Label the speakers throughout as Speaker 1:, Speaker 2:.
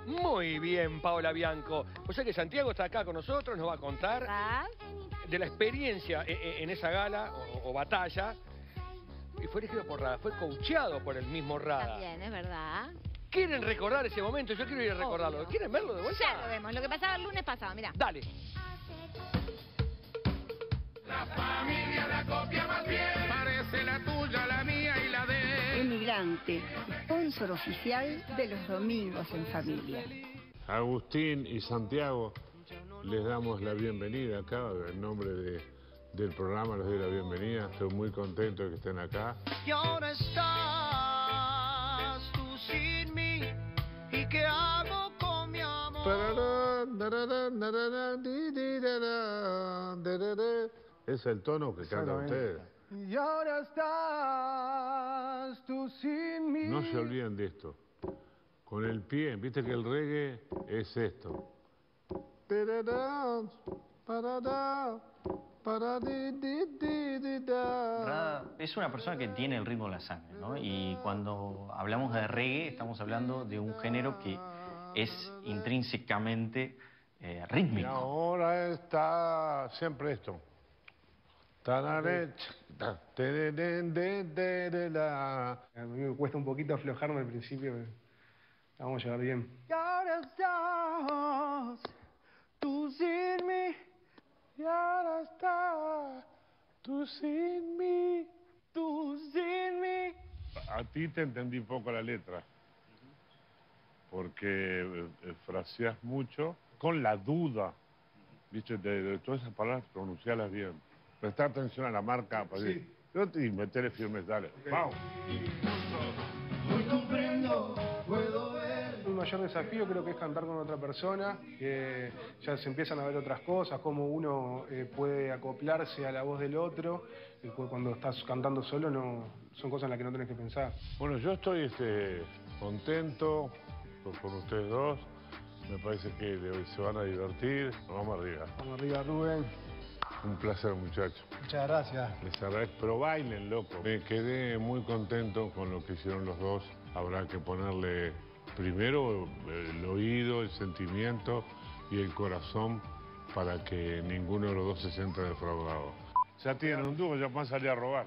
Speaker 1: Muy bien, Paola Bianco. O sea que Santiago está acá con nosotros, nos va a contar de la experiencia en esa gala o batalla. Y fue elegido por Rada, fue coacheado por el mismo Rada.
Speaker 2: También, es verdad.
Speaker 1: ¿Quieren recordar ese momento? Yo quiero ir a recordarlo.
Speaker 2: Obvio.
Speaker 1: ¿Quieren verlo de vuelta?
Speaker 2: Ya lo vemos, lo que pasaba el lunes pasado, mirá.
Speaker 1: Dale.
Speaker 3: La familia la copia más bien. Parece la tuya, la mía y la de...
Speaker 4: Emigrante, sponsor oficial de los domingos en familia.
Speaker 5: Agustín y Santiago, les damos la bienvenida acá, en nombre del programa les doy la bienvenida, estoy muy contento de que estén acá.
Speaker 6: Y ahora estás tú sin mí, ¿y qué hago con mi amor?
Speaker 5: Es el tono que cantan ustedes.
Speaker 6: Y ahora estás tú sin mí.
Speaker 5: No se olviden de esto. Con el pie, viste que el reggae es esto.
Speaker 7: Rada es una persona que tiene el ritmo de la sangre, ¿no? Y cuando hablamos de reggae, estamos hablando de un género que es intrínsecamente rítmico.
Speaker 5: Y ahora está siempre esto.
Speaker 8: A mí me cuesta un poquito aflojarme al principio, pero la vamos a llevar bien.
Speaker 6: Y ahora estás tú sin mí. Y ahora estás tú sin mí. Tú sin mí.
Speaker 5: A ti te entendí poco la letra, porque fraseas mucho con la duda, ¿viste? De todas esas palabras, pronunciarlas bien. Prestar atención a la marca,
Speaker 8: Sí.
Speaker 5: y meterle firmes, dale.
Speaker 8: Okay.
Speaker 5: Vamos.
Speaker 6: Hoy comprendo, puedo ver.
Speaker 8: El mayor desafío creo que es cantar con otra persona, que ya se empiezan a ver otras cosas, cómo uno puede acoplarse a la voz del otro, y cuando estás cantando solo no son cosas en las que no tenés que pensar.
Speaker 5: Bueno, yo estoy contento con ustedes dos. Me parece que se van a divertir. Vamos arriba.
Speaker 8: Vamos arriba, Rubén.
Speaker 5: Un placer, muchachos.
Speaker 8: Muchas gracias.
Speaker 5: Les agradezco, pero bailen, loco. Me quedé muy contento con lo que hicieron los dos. Habrá que ponerle primero el oído, el sentimiento y el corazón para que ninguno de los dos se sienta defraudado. Ya tienen un dúo, ya van a salir a robar.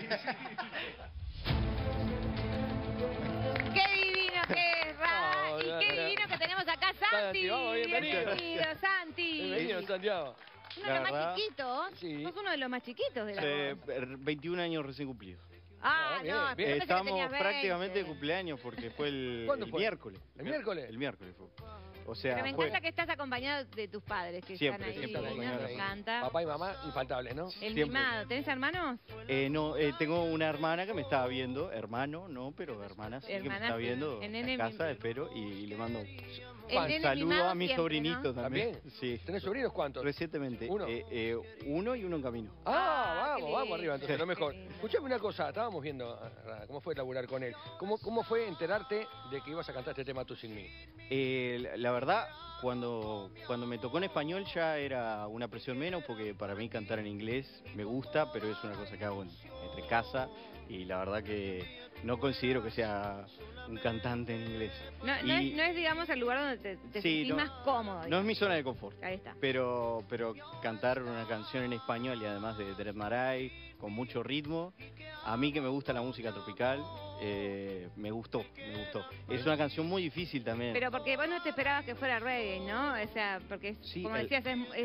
Speaker 2: ¡Qué divino que es, Rada!
Speaker 1: No,
Speaker 2: Y qué divino que tenemos acá, Santi.
Speaker 1: Santiago, bienvenido.
Speaker 2: Bienvenido, Santi.
Speaker 1: Bienvenido, Santiago.
Speaker 2: Uno de los más chiquitos.
Speaker 1: Sí.
Speaker 2: Sos uno de los más chiquitos de la voz.
Speaker 7: 21 años recién cumplidos.
Speaker 2: Ah,
Speaker 1: bien,
Speaker 2: no,
Speaker 1: bien.
Speaker 2: pero pensé que
Speaker 7: Estamos
Speaker 2: tenías 20.
Speaker 7: prácticamente de cumpleaños porque fue el
Speaker 1: ¿Cuándo fue?
Speaker 7: miércoles.
Speaker 1: ¿El miércoles?
Speaker 7: El miércoles fue. O sea,
Speaker 2: Pero me encanta que estás acompañado de tus padres, que
Speaker 7: Siempre,
Speaker 2: están ahí,
Speaker 7: siempre
Speaker 2: divinos,
Speaker 7: acompañado.
Speaker 2: me encanta.
Speaker 1: Papá y mamá, infaltables, ¿no?
Speaker 2: El
Speaker 7: Siempre.
Speaker 2: mimado. ¿Tenés hermanos?
Speaker 7: No, tengo una hermana que me estaba viendo, hermano, no, pero hermana sí que me
Speaker 2: Hermana,
Speaker 7: está
Speaker 2: sí.
Speaker 7: viendo
Speaker 2: El
Speaker 7: en
Speaker 2: nene
Speaker 7: casa,
Speaker 2: mi-
Speaker 7: espero, y le mando
Speaker 2: El
Speaker 7: un
Speaker 2: nene
Speaker 7: saludo
Speaker 2: mimado
Speaker 7: a mi
Speaker 2: siempre,
Speaker 7: sobrinito
Speaker 2: ¿no?
Speaker 7: también.
Speaker 1: ¿También?
Speaker 7: Sí,
Speaker 1: ¿Tenés sobrinos cuántos?
Speaker 7: recientemente.
Speaker 1: ¿Uno?
Speaker 7: Uno y uno en camino.
Speaker 1: Ah,
Speaker 2: qué
Speaker 1: vamos arriba, entonces
Speaker 2: lindo,
Speaker 1: lo mejor.
Speaker 2: qué lindo.
Speaker 1: Escuchame una cosa, estábamos viendo cómo fue laburar con él. ¿Cómo fue enterarte de que ibas a cantar este tema Tú Sin Mí?
Speaker 7: La verdad, cuando me tocó en español ya era una presión menos, porque para mí cantar en inglés me gusta, pero es una cosa que hago entre casa, y la verdad que no considero que sea un cantante en inglés.
Speaker 2: No es, digamos, el lugar donde te
Speaker 7: Sí,
Speaker 2: sentís
Speaker 7: no.
Speaker 2: más cómodo.
Speaker 7: No es
Speaker 2: digamos.
Speaker 7: mi zona de confort.
Speaker 2: Ahí está.
Speaker 7: Pero cantar una canción en español y además de Deret Maray, con mucho ritmo, a mí que me gusta la música tropical, me gustó. Es una canción muy difícil también.
Speaker 2: Pero porque vos no te esperabas que fuera reggae, ¿no? O sea, porque,
Speaker 7: Sí,
Speaker 2: como
Speaker 7: el-
Speaker 2: decías,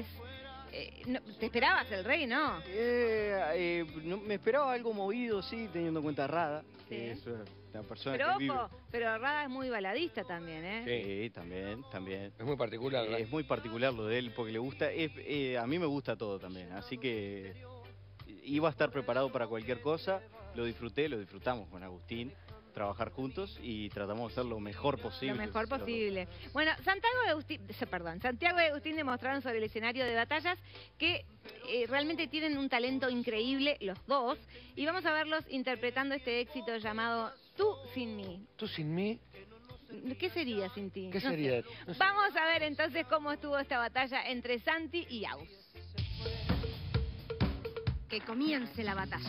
Speaker 2: no, ¿te esperabas el reggae, no?
Speaker 7: No, me esperaba algo movido, sí, teniendo en cuenta a Rada,
Speaker 2: Sí.
Speaker 7: que es una persona
Speaker 2: Pero
Speaker 7: que
Speaker 2: ojo, pero Rada es muy baladista también, ¿eh?
Speaker 7: Sí, también.
Speaker 1: Es muy particular, ¿verdad?
Speaker 7: Es muy particular lo de él porque le gusta, a mí me gusta todo también, así que iba a estar preparado para cualquier cosa, lo disfrutamos con Agustín, trabajar juntos y tratamos de hacer lo mejor posible.
Speaker 2: Lo mejor posible. Bueno, Santiago y Agustín demostraron sobre el escenario de batallas que realmente tienen un talento increíble, los dos, y vamos a verlos interpretando este éxito llamado Tú Sin Mí.
Speaker 1: ¿Tú Sin Mí?
Speaker 2: ¿Qué sería sin ti?
Speaker 1: ¿Qué
Speaker 2: No
Speaker 1: sería?
Speaker 2: sé.
Speaker 1: No sé.
Speaker 2: Vamos a ver entonces cómo estuvo esta batalla entre Santi y Agus.
Speaker 4: Que comience la batalla.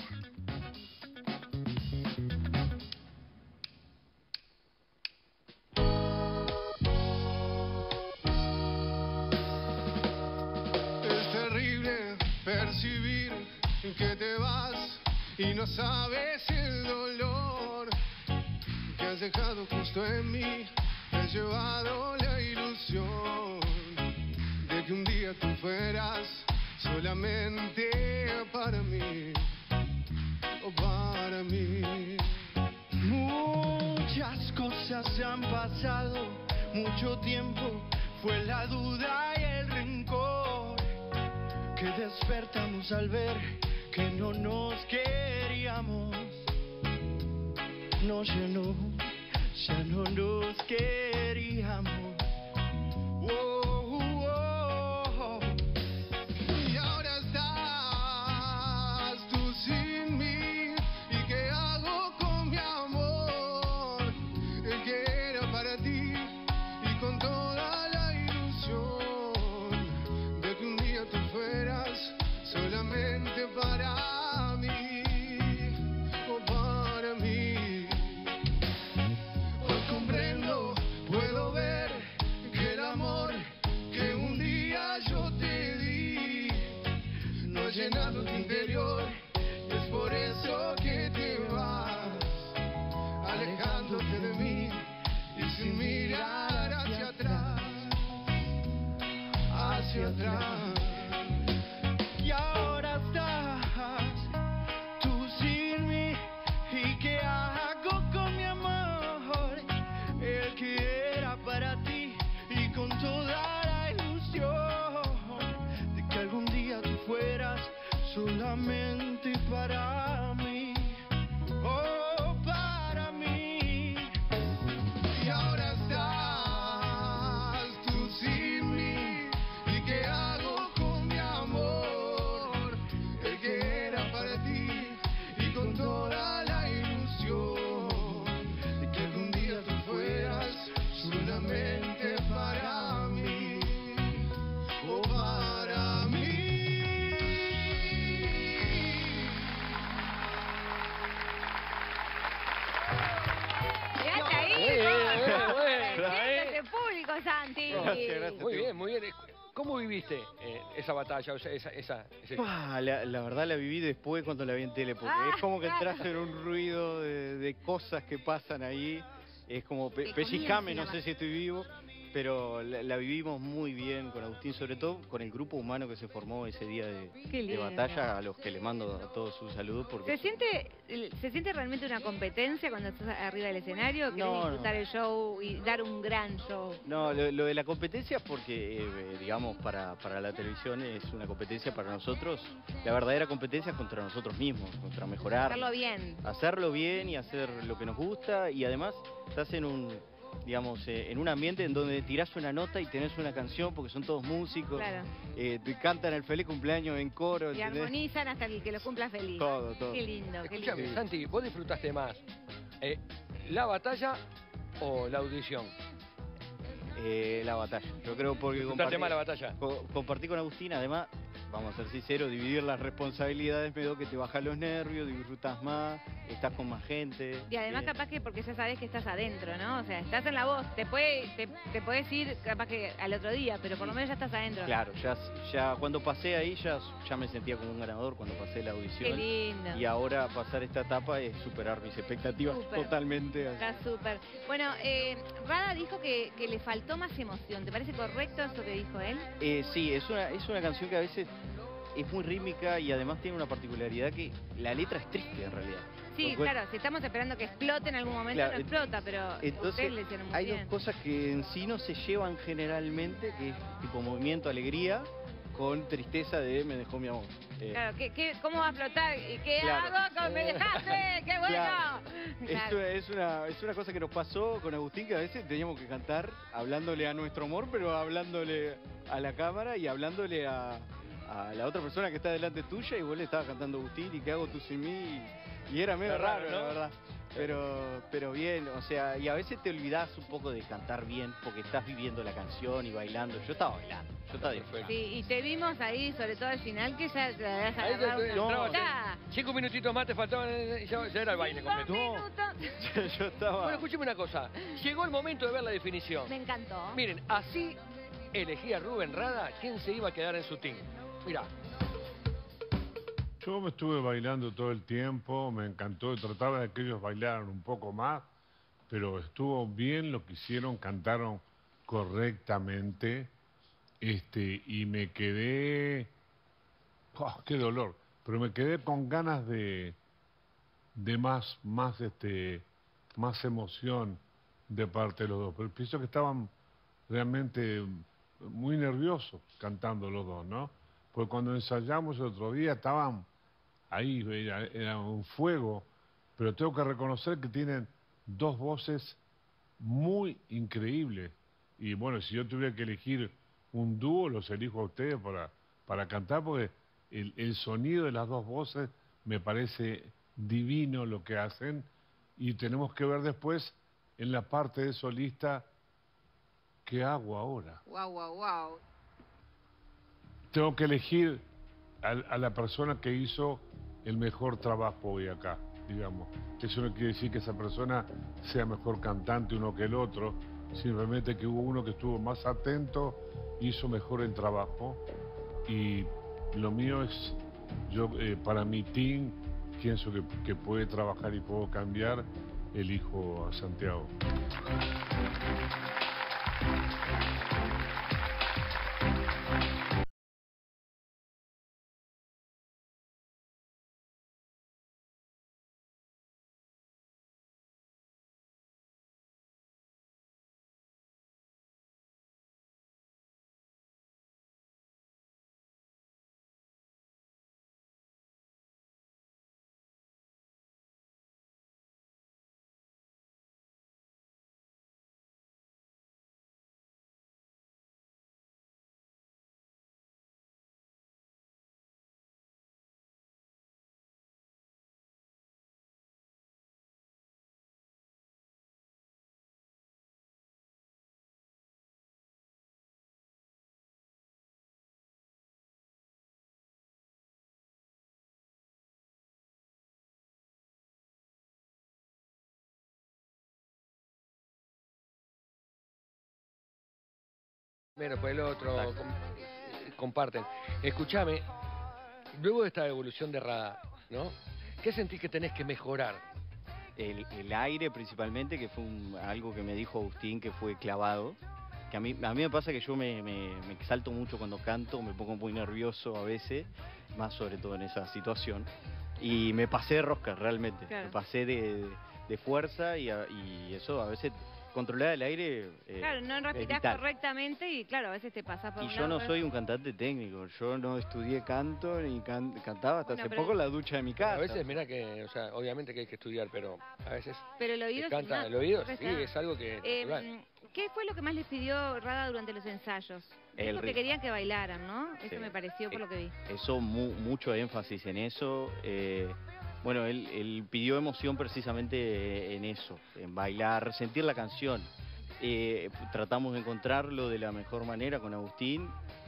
Speaker 3: y no sabes el dolor que has dejado justo en mí. Me has llevado la ilusión de que un día tú fueras solamente para mí, o para mí. Muchas cosas se han pasado, mucho tiempo, fue la duda y el rencor que despertamos al ver que no nos queríamos. No, ya no nos queríamos. Oh, oh, oh. Y ahora estás tú sin mí. ¿Y qué hago con mi amor? El que era para ti y con toda la ilusión de que un día tú fueras solamente para mí, o para mí. Hoy comprendo, puedo ver que el amor que un día yo te di no ha llenado tu interior. Es por eso que te vas, alejándote de mí y sin mirar hacia atrás, hacia atrás. Y ahora estás tú sin mí. ¿Y qué hago con mi amor? El que era para ti y con toda la ilusión de que algún día tú fueras solamente para mí, oh, para mí. Y ahora estás tú sin mí. ¿Y qué hago con mi amor? El que era para ti y con toda la ilusión de que algún día tú fueras solamente para mí, o para mí.
Speaker 2: Quédate ahí, siéntate público, Santi.
Speaker 1: Muy bien, muy bien. ¿Cómo viviste esa batalla? O sea, ese...
Speaker 7: La verdad la viví después cuando la vi en tele, porque es como que entras en un ruido de cosas que pasan ahí. Es como pellizcame, no sé si estoy vivo, pero la vivimos muy bien con Agustín, sobre todo con el grupo humano que se formó ese día de batalla, a los que le mando a todos un saludo. Porque
Speaker 2: ¿Se siente realmente una competencia cuando estás arriba del escenario? ¿Querés
Speaker 7: No,
Speaker 2: disfrutar el show y dar un gran show?
Speaker 7: No, lo de la competencia es porque, digamos, para la televisión es una competencia para nosotros. La verdadera competencia es contra nosotros mismos, contra mejorar.
Speaker 2: Hacerlo bien.
Speaker 7: Hacerlo bien y hacer lo que nos gusta, y además estás en un, digamos, en un ambiente en donde tirás una nota y tenés una canción porque son todos músicos.
Speaker 2: Claro.
Speaker 7: Te cantan el feliz cumpleaños en coro.
Speaker 2: Y
Speaker 7: ¿entendés?
Speaker 2: armonizan hasta el que lo cumpla feliz.
Speaker 7: Todo.
Speaker 2: Qué lindo, qué lindo.
Speaker 1: Escúchame, Santi, ¿vos disfrutaste más la batalla o la audición?
Speaker 7: La batalla. Yo creo porque
Speaker 1: ¿Disfrutaste más la batalla?
Speaker 7: compartí con Agustín, además, vamos a ser sinceros, dividir las responsabilidades me dio que te bajan los nervios, disfrutas más, estás con más gente.
Speaker 2: Y además capaz que porque ya sabes que estás adentro, ¿no? O sea, estás en la voz, te puedes ir capaz que al otro día, pero por lo menos ya estás adentro.
Speaker 7: Claro, ya cuando pasé ahí ya me sentía como un ganador cuando pasé la audición.
Speaker 2: Qué lindo.
Speaker 7: Y ahora pasar esta etapa es superar mis expectativas totalmente.
Speaker 2: Está súper. Bueno, Rada dijo que le faltó más emoción. ¿Te parece correcto eso que dijo él?
Speaker 7: Sí, es una canción que a veces es muy rítmica y además tiene una particularidad que la letra es triste en realidad.
Speaker 2: Sí, claro, si estamos esperando que explote en algún momento, no explota, pero ustedes le hicieron muy bien.
Speaker 7: Hay dos cosas que en sí no se llevan generalmente, que es tipo movimiento, alegría, con tristeza de me dejó mi amor.
Speaker 2: Claro, ¿cómo va a explotar? ¿Y qué hago con me dejaste? ¡Qué bueno!
Speaker 7: Claro. Es una cosa que nos pasó con Agustín, que a veces teníamos que cantar hablándole a nuestro amor, pero hablándole a la cámara y hablándole a la otra persona que está delante tuya, y vos le estabas cantando a Agustín y ¿qué hago tú sin mí? Y era medio raro, ¿no? La verdad. Pero bien, o sea, y a veces te olvidás un poco de cantar bien porque estás viviendo la canción y bailando. Yo estaba bailando, yo estaba disfrutando.
Speaker 2: Sí, y te vimos ahí, sobre todo al final, que ya te habías agarrado una...
Speaker 1: 5 minutitos más te faltaban y ya era el baile completo.
Speaker 7: Yo estaba...
Speaker 1: Bueno, escúcheme una cosa. Llegó el momento de ver la definición.
Speaker 2: Me encantó.
Speaker 1: Miren, así elegía Rubén Rada quién se iba a quedar en su team. Mirá.
Speaker 5: Yo me estuve bailando todo el tiempo, me encantó, trataba de que ellos bailaran un poco más, pero estuvo bien lo que hicieron, cantaron correctamente, y me quedé, qué dolor, pero me quedé con ganas de más emoción de parte de los dos, pero pienso que estaban realmente muy nerviosos cantando los dos, ¿no? Porque cuando ensayamos el otro día estaban ahí, era un fuego, pero tengo que reconocer que tienen dos voces muy increíbles. Y bueno, si yo tuviera que elegir un dúo, los elijo a ustedes para cantar, porque el sonido de las dos voces me parece divino lo que hacen, y tenemos que ver después en la parte de solista qué hago ahora.
Speaker 2: Wow.
Speaker 5: Tengo que elegir a la persona que hizo el mejor trabajo hoy acá, digamos. Eso no quiere decir que esa persona sea mejor cantante uno que el otro, simplemente que hubo uno que estuvo más atento, hizo mejor el trabajo, y lo mío es, yo para mi team, pienso que puede trabajar y puedo cambiar, elijo a Santiago.
Speaker 1: Menos por el otro, comparten. Escúchame, luego de esta evolución de Rada, ¿no? ¿Qué sentís que tenés que mejorar?
Speaker 7: El aire principalmente, que fue algo que me dijo Agustín, que fue clavado. Que a mí me pasa que yo me exalto mucho cuando canto, me pongo muy nervioso a veces, más sobre todo en esa situación. Y me pasé de rosca realmente,
Speaker 2: Claro.
Speaker 7: me pasé de fuerza, y eso a veces... Controlar el aire
Speaker 2: Claro, no
Speaker 7: es
Speaker 2: respirás
Speaker 7: vital.
Speaker 2: correctamente y claro, a veces te pasás por
Speaker 7: Y
Speaker 2: un
Speaker 7: yo
Speaker 2: lado,
Speaker 7: no
Speaker 2: por
Speaker 7: soy
Speaker 2: otro.
Speaker 7: un cantante técnico, yo no estudié canto ni cantaba hasta
Speaker 2: Bueno,
Speaker 7: hace
Speaker 2: pero-
Speaker 7: poco en la ducha de mi casa.
Speaker 1: A veces, mira que, o sea, obviamente que hay que estudiar, pero a veces
Speaker 2: Pero el oído
Speaker 1: te canta,
Speaker 2: es
Speaker 1: el oído,
Speaker 2: una-
Speaker 1: sí, es algo que... natural.
Speaker 2: ¿Qué fue lo que más les pidió Rada durante los ensayos?
Speaker 7: El
Speaker 2: Dijo que
Speaker 7: ritmo.
Speaker 2: querían que bailaran, ¿no? Eso
Speaker 7: Sí.
Speaker 2: me pareció por lo que vi.
Speaker 7: Eso, mucho énfasis en eso. Bueno, él pidió emoción precisamente en eso, en bailar, sentir la canción. Tratamos de encontrarlo de la mejor manera con Agustín,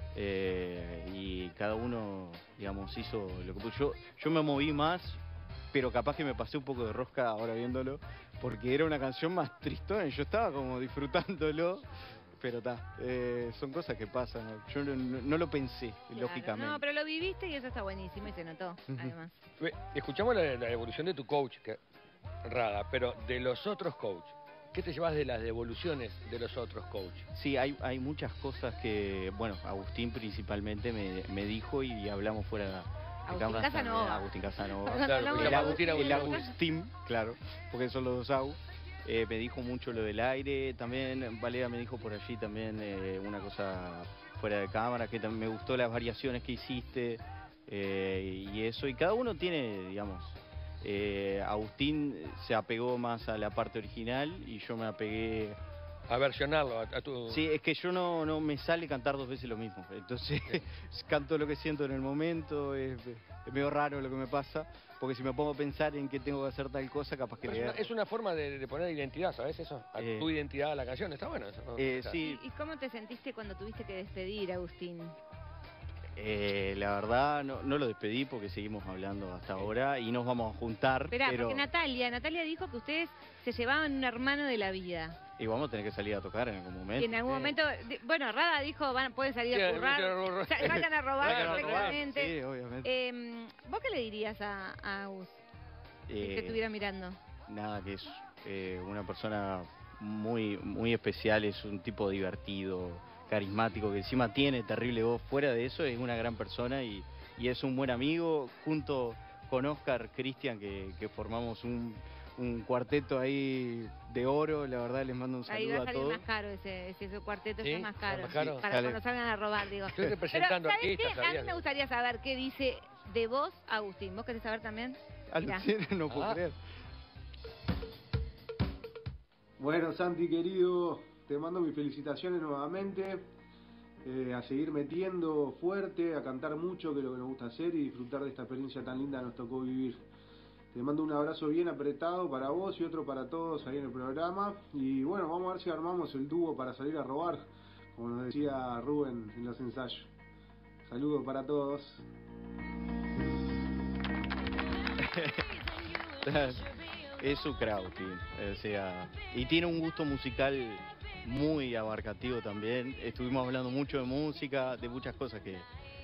Speaker 7: y cada uno, digamos, hizo lo que pudo. Yo me moví más, pero capaz que me pasé un poco de rosca ahora viéndolo, porque era una canción más tristona y yo estaba como disfrutándolo, pero son cosas que pasan. Yo no lo pensé,
Speaker 2: Claro.
Speaker 7: lógicamente.
Speaker 2: No, pero lo viviste y eso está buenísimo y se notó, además.
Speaker 1: Escuchamos la evolución de tu coach, Rada, pero de los otros coaches, ¿qué te llevas de las devoluciones de los otros coaches?
Speaker 7: Sí, hay muchas cosas que, bueno, Agustín principalmente me dijo, y hablamos fuera de
Speaker 2: Agustín
Speaker 7: cámaras también.
Speaker 2: Casanova.
Speaker 7: Agustín Casanova.
Speaker 2: Cuando
Speaker 1: Claro,
Speaker 2: hablamos
Speaker 1: porque
Speaker 2: de
Speaker 1: Agustín,
Speaker 7: El
Speaker 1: Agustín.
Speaker 7: Agustín, claro, porque son los dos Agus. Me dijo mucho lo del aire, también Valera me dijo por allí también una cosa fuera de cámara, que también me gustó las variaciones que hiciste, y eso, y cada uno tiene, digamos, Agustín se apegó más a la parte original y yo me apegué...
Speaker 1: A versionarlo, a tu...
Speaker 7: Sí, es que yo no me sale cantar dos veces lo mismo, entonces canto lo que siento en el momento, es medio raro lo que me pasa, porque si me pongo a pensar en que tengo que hacer tal cosa, capaz que
Speaker 1: Pero es una forma de poner identidad, ¿sabes eso? A tu identidad a la canción, está bueno eso, ¿no? O sea,
Speaker 7: sí.
Speaker 2: ¿Y cómo te sentiste cuando tuviste que despedir a Agustín?
Speaker 7: La verdad no lo despedí porque seguimos hablando hasta ahora y nos vamos a juntar.
Speaker 2: Esperá,
Speaker 7: pero...
Speaker 2: porque Natalia dijo que ustedes se llevaban un hermano de la vida.
Speaker 7: Y vamos a tener que salir a tocar en algún momento.
Speaker 2: Y en algún momento, bueno, Rada dijo, pueden salir a currar, salgan a robar perfectamente.
Speaker 7: Sí, obviamente.
Speaker 2: ¿Vos qué le dirías a Agus si te estuviera mirando?
Speaker 7: Nada, que es una persona muy, muy especial, es un tipo divertido, carismático, que encima tiene terrible voz. Fuera de eso es una gran persona y es un buen amigo, junto con Oscar, Cristian, que formamos un cuarteto ahí de oro. La verdad les mando un saludo a todos. Ahí va a salir
Speaker 2: más caro ese cuarteto,
Speaker 1: ¿Sí?
Speaker 2: es más caro.
Speaker 1: ¿Más caro?
Speaker 2: Para cuando salgan a robar, digo.
Speaker 1: Estoy representando
Speaker 2: Pero, ¿sabes
Speaker 1: artistas,
Speaker 2: qué? A mí me gustaría saber qué dice de vos Agustín. ¿Vos querés saber también?
Speaker 7: Alucina, no puedo creer.
Speaker 8: Bueno, Santi querido, te mando mis felicitaciones nuevamente. A seguir metiendo fuerte, a cantar mucho, que es lo que nos gusta hacer, y disfrutar de esta experiencia tan linda que nos tocó vivir. Te mando un abrazo bien apretado para vos y otro para todos ahí en el programa. Y bueno, vamos a ver si armamos el dúo para salir a robar, como nos decía Rubén en los ensayos. Saludos para todos.
Speaker 7: Es su crowd, o sea, y tiene un gusto musical muy abarcativo también. Estuvimos hablando mucho de música, de muchas cosas que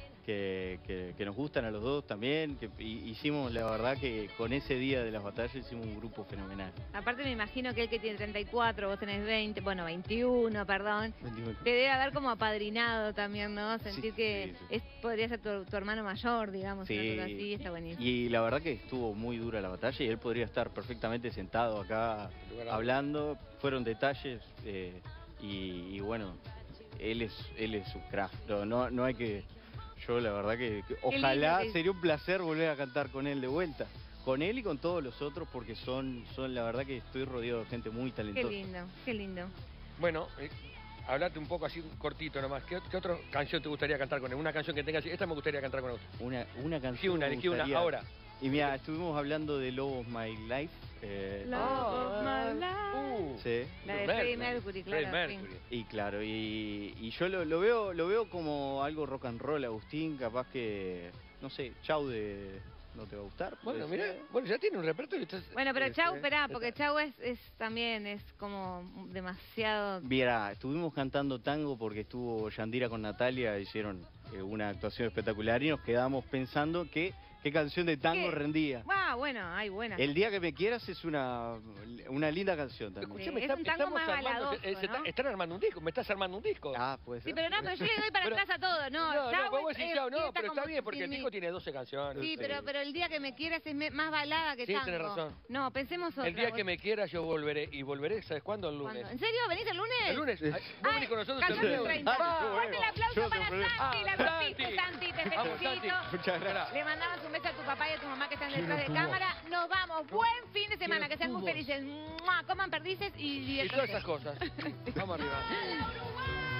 Speaker 7: nos gustan a los dos también. Hicimos, la verdad que con ese día de las batallas hicimos un grupo fenomenal.
Speaker 2: Aparte me imagino que él que tiene 34, vos tenés 20, bueno 21, perdón, 21. Te debe haber como apadrinado también, ¿no? Sentir
Speaker 7: sí,
Speaker 2: que
Speaker 7: sí.
Speaker 2: Podría ser tu hermano mayor, digamos,
Speaker 7: Sí.
Speaker 2: una cosa así, está buenísimo.
Speaker 7: Y la verdad que estuvo muy dura la batalla y él podría estar perfectamente sentado acá hablando. Fueron detalles y bueno, él es su craft. No hay que... Yo la verdad que ojalá, sería un placer volver a cantar con él de vuelta. Con él y con todos los otros, porque son la verdad que estoy rodeado de gente muy talentosa.
Speaker 2: Qué lindo, qué lindo.
Speaker 1: Bueno, hablate un poco así cortito nomás. ¿Qué otra canción te gustaría cantar con él? Una canción que tengas, esta me gustaría cantar con él.
Speaker 7: Una canción.
Speaker 1: Elegí una, ahora.
Speaker 7: Y mira, estuvimos hablando de Love of My Life.
Speaker 2: Love of My Life.
Speaker 7: Sí.
Speaker 2: La de Freddie Mercury, claro.
Speaker 7: Y claro, y yo lo veo como algo rock and roll, Agustín, capaz que, no sé, Chau no te va a gustar.
Speaker 1: Bueno, mira, ya tiene un repertorio.
Speaker 2: Bueno, pero Chau, esperá, porque Chau también es como demasiado...
Speaker 7: Mira, estuvimos cantando tango porque estuvo Yandira con Natalia, hicieron una actuación espectacular y nos quedamos pensando qué canción de tango rendía.
Speaker 2: Ah, bueno, hay buenas.
Speaker 7: El día que me quieras es una linda canción también.
Speaker 1: Escuchame,
Speaker 2: es un tango más baladoso, ¿no?
Speaker 1: Están armando un disco, me estás armando un disco.
Speaker 7: Ah, pues.
Speaker 2: Sí, pero no, pero yo le doy para atrás a todo, ¿no?
Speaker 1: Pero está bien, porque el disco tiene 12 canciones.
Speaker 2: Sí, pero el día que me quieras es más balada que tango.
Speaker 1: Sí, tenés razón.
Speaker 2: No, pensemos otra.
Speaker 1: El día que me quieras yo volveré, y volveré, ¿sabes cuándo? El lunes.
Speaker 2: ¿En serio? ¿Venís el lunes?
Speaker 1: El lunes. ¿Vos venís con nosotros el
Speaker 2: lunes?
Speaker 1: lunes?
Speaker 2: Fuerte el aplauso para Santi, la rompiste, Santi, te
Speaker 1: Vamos,
Speaker 2: felicito.
Speaker 1: Santi.
Speaker 7: Muchas gracias.
Speaker 2: Le mandamos un beso a tu papá y a tu mamá que están detrás de cámara. Nos vamos. Buen fin de semana, que sean muy felices. Coman perdices y
Speaker 1: Y todas esas cosas. Vamos arriba.